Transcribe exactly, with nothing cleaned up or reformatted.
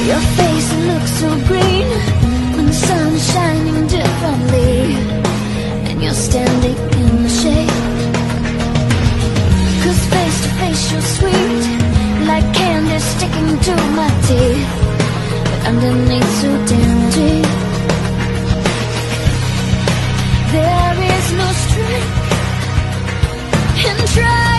Your face looks so green when the sun is shining differently, and you're standing in the shade. 'Cause face to face you're sweet, like candy sticking to my teeth, but underneath so damn deep. There is no strength in trying.